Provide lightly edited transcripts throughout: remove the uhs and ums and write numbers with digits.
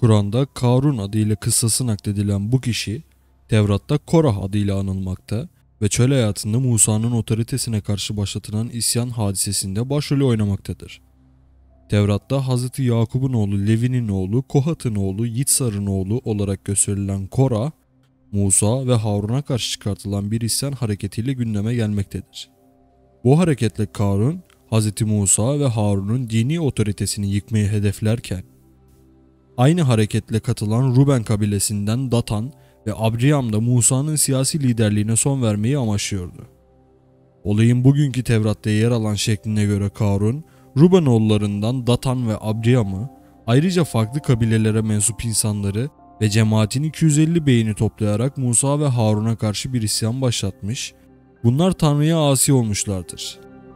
Kur'an'da Karun adıyla kıssası nakledilen bu kişi Tevrat'ta Korah adıyla anılmakta ve çöl hayatında Musa'nın otoritesine karşı başlatılan isyan hadisesinde başrolü oynamaktadır. Tevrat'ta Hz. Yakub'un oğlu Levi'nin oğlu Kohat'ın oğlu Yitzhar'ın oğlu olarak gösterilen Korah, Musa ve Harun'a karşı çıkartılan bir isyan hareketiyle gündeme gelmektedir. Bu hareketle Karun, Hz. Musa ve Harun'un dini otoritesini yıkmayı hedeflerken, aynı hareketle katılan Ruben kabilesinden Datan ve Abriyam da Musa'nın siyasi liderliğine son vermeyi amaçlıyordu. Olayın bugünkü Tevrat'ta yer alan şekline göre Karun, Rubenoğullarından Datan ve Abriyam'ı, ayrıca farklı kabilelere mensup insanları ve cemaatin 250 beyini toplayarak Musa ve Harun'a karşı bir isyan başlatmış, bunlar Tanrı'ya asi olmuşlardır.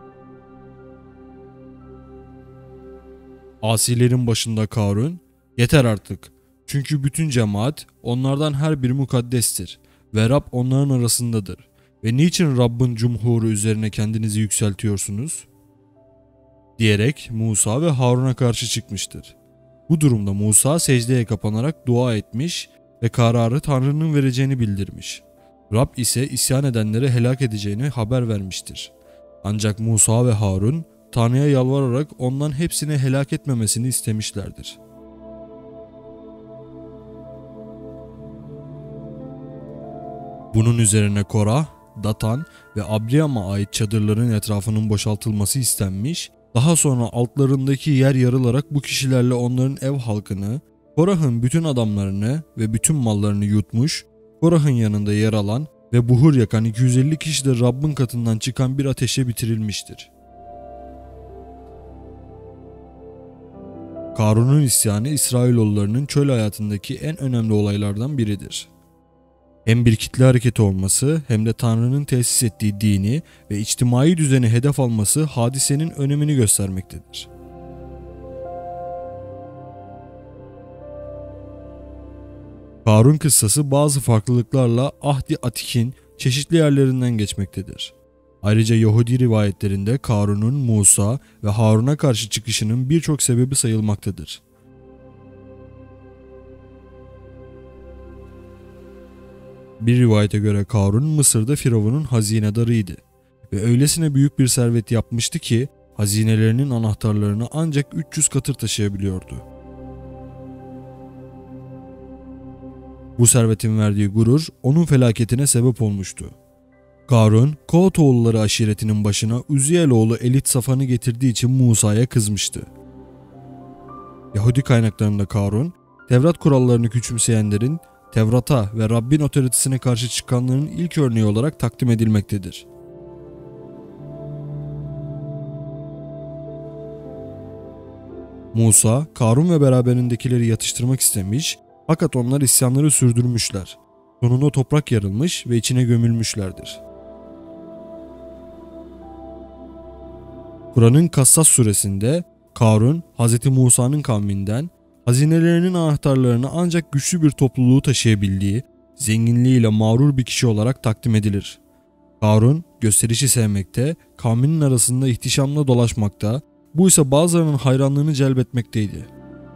Asilerin başında Karun, "Yeter artık, çünkü bütün cemaat onlardan her biri mukaddestir ve Rab onların arasındadır ve niçin Rabbin cumhuru üzerine kendinizi yükseltiyorsunuz?" diyerek Musa ve Harun'a karşı çıkmıştır. Bu durumda Musa secdeye kapanarak dua etmiş ve kararı Tanrı'nın vereceğini bildirmiş. Rab ise isyan edenleri helak edeceğini haber vermiştir. Ancak Musa ve Harun Tanrı'ya yalvararak ondan hepsini helak etmemesini istemişlerdir. Bunun üzerine Korah, Datan ve Abriyam'a ait çadırların etrafının boşaltılması istenmiş, daha sonra altlarındaki yer yarılarak bu kişilerle onların ev halkını, Korah'ın bütün adamlarını ve bütün mallarını yutmuş, Korah'ın yanında yer alan ve buhur yakan 250 kişi de Rabbin katından çıkan bir ateşe bitirilmiştir. Karun'un isyanı İsrailoğullarının çöl hayatındaki en önemli olaylardan biridir. Hem bir kitle hareketi olması hem de Tanrı'nın tesis ettiği dini ve içtimai düzeni hedef alması hadisenin önemini göstermektedir. Karun kıssası bazı farklılıklarla Ahdi Atik'in çeşitli yerlerinden geçmektedir. Ayrıca Yahudi rivayetlerinde Karun'un Musa ve Harun'a karşı çıkışının birçok sebebi sayılmaktadır. Bir rivayete göre Karun Mısır'da Firavun'un hazinedarıydı ve öylesine büyük bir servet yapmıştı ki hazinelerinin anahtarlarını ancak 300 katır taşıyabiliyordu. Bu servetin verdiği gurur onun felaketine sebep olmuştu. Karun, Kohatoğulları aşiretinin başına Uzziel oğlu Elitsafan'ı getirdiği için Musa'ya kızmıştı. Yahudi kaynaklarında Karun, Tevrat kurallarını küçümseyenlerin Tevrat'a ve Rabbin otoritesine karşı çıkanların ilk örneği olarak takdim edilmektedir. Musa, Karun ve beraberindekileri yatıştırmak istemiş fakat onlar isyanları sürdürmüşler. Sonunda toprak yarılmış ve içine gömülmüşlerdir. Kur'an'ın Kassas suresinde Karun, Hz. Musa'nın kavminden hazinelerinin anahtarlarını ancak güçlü bir topluluğu taşıyabildiği, zenginliğiyle mağrur bir kişi olarak takdim edilir. Karun, gösterişi sevmekte, kavminin arasında ihtişamla dolaşmakta, bu ise bazılarının hayranlığını celbetmekteydi.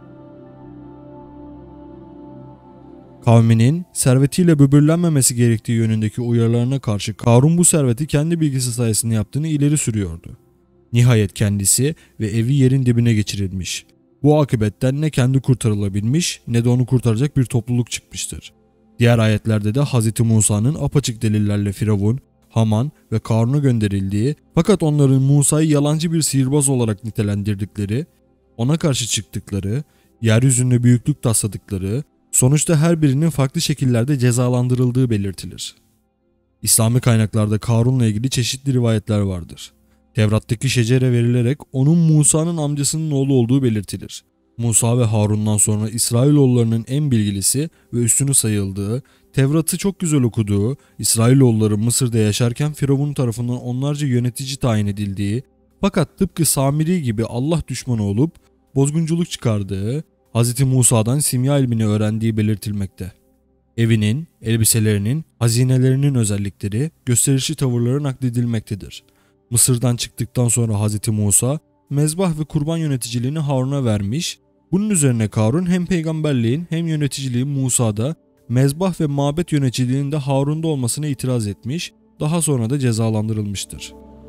Kavminin servetiyle böbürlenmemesi gerektiği yönündeki uyarılarına karşı Karun bu serveti kendi bilgisi sayesinde yaptığını ileri sürüyordu. Nihayet kendisi ve evi yerin dibine geçirilmiş. Bu akıbetten ne kendi kurtarılabilmiş ne de onu kurtaracak bir topluluk çıkmıştır. Diğer ayetlerde de Hz. Musa'nın apaçık delillerle Firavun, Haman ve Karun'a gönderildiği fakat onların Musa'yı yalancı bir sihirbaz olarak nitelendirdikleri, ona karşı çıktıkları, yeryüzünde büyüklük tasladıkları, sonuçta her birinin farklı şekillerde cezalandırıldığı belirtilir. İslami kaynaklarda Karun'la ilgili çeşitli rivayetler vardır. Tevrat'taki şecere verilerek onun Musa'nın amcasının oğlu olduğu belirtilir. Musa ve Harun'dan sonra İsrailoğullarının en bilgilisi ve üstünü sayıldığı, Tevrat'ı çok güzel okuduğu, İsrailoğulları Mısır'da yaşarken Firavun tarafından onlarca yönetici tayin edildiği, fakat tıpkı Samiri gibi Allah düşmanı olup bozgunculuk çıkardığı, Hz. Musa'dan simya ilmini öğrendiği belirtilmekte. Evinin, elbiselerinin, hazinelerinin özellikleri, gösterişli tavırları nakledilmektedir. Mısır'dan çıktıktan sonra Hz. Musa, mezbah ve kurban yöneticiliğini Harun'a vermiş, Bunun üzerine Karun hem peygamberliğin hem yöneticiliğin Musa'da, mezbah ve mabet yöneticiliğinin de Harun'da olmasına itiraz etmiş, daha sonra da cezalandırılmıştır.